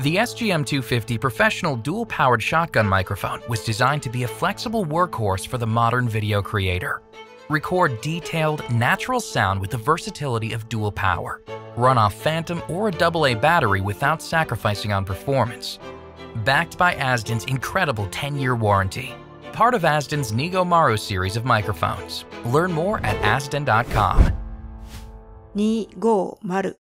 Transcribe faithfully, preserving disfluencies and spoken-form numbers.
The S G M two fifty professional dual-powered shotgun microphone was designed to be a flexible workhorse for the modern video creator. Record detailed, natural sound with the versatility of dual power. Run off phantom or a double A battery without sacrificing on performance. Backed by Azden's incredible ten-year warranty. Part of Azden's Nigo series of microphones. Learn more at azden dot com. にひゃくごじゅう